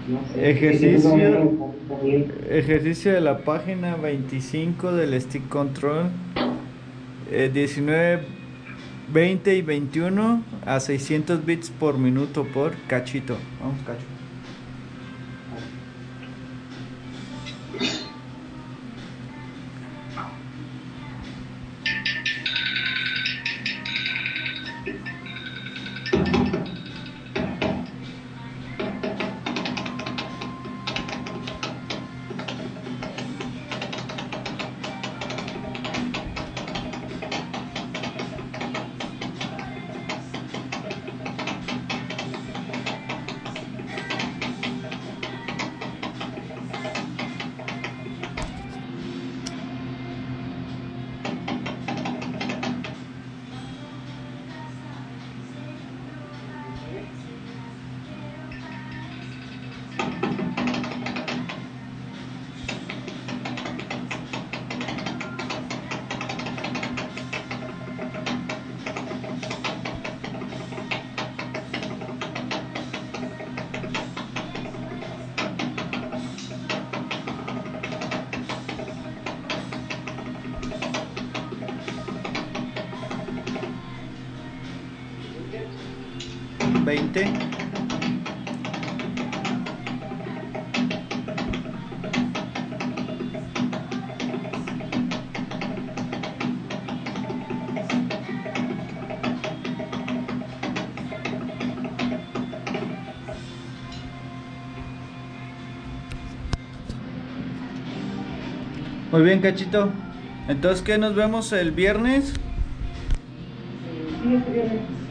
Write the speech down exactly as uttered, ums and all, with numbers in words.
No sé, que que tú también Ejercicio, está bien. ejercicio de la página veinticinco del stick control, eh, diecinueve, veinte y veintiuno a seiscientos bits por minuto por cachito. Vamos, cacho. veinte. Muy bien, cachito. Entonces, ¿qué nos vemos el viernes? Eh, sí, este viernes.